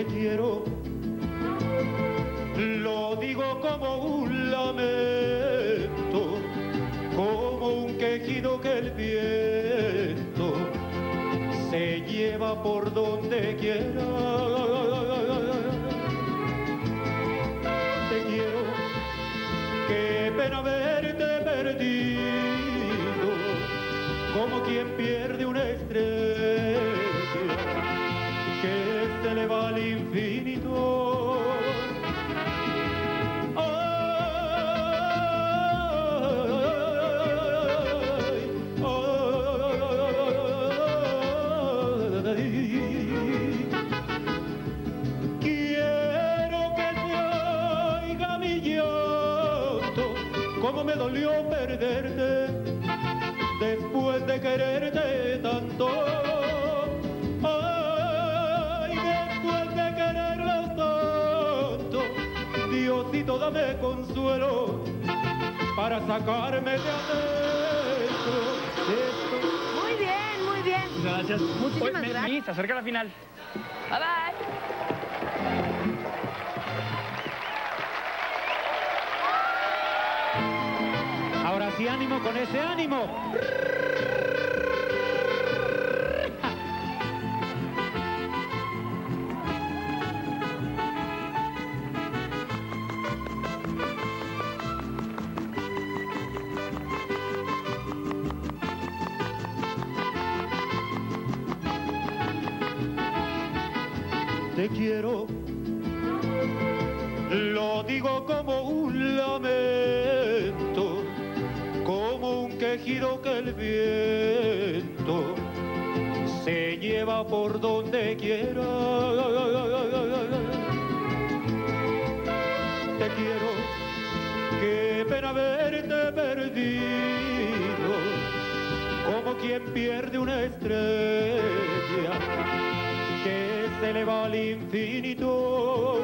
Te quiero, lo digo como un lamento, como un quejido que el viento se lleva por donde quiera. Te quiero, qué pena verte perdido, como quien pierde una estrella que se le va al infinito. Cómo me dolió perderte después de quererte tanto. Ay, después de quererlas tanto, Diosito, dame consuelo para sacarme de adentro esto. Muy bien, muy bien. Gracias. Muchísimas gracias. Se acerca la final. Bye, bye. Ahora sí, ánimo con ese ánimo. Te quiero, lo digo como un lamento, como un quejido que el viento se lleva por donde quiera. Te quiero, qué pena verte perdido, como quien pierde una estrella que se le va al infinito.